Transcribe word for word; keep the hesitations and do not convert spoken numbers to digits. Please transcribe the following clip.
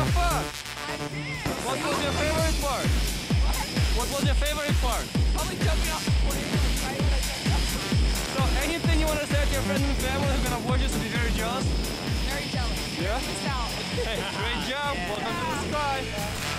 have fun. I did. What was your favorite part? What was your favorite part? Probably jumping off the plane right when I jumped off. So anything you want to say to your friends and family who are going to watch us to be very jealous? Very jealous. Yeah? Peace out. Hey, great job. Yeah. Welcome to the sky.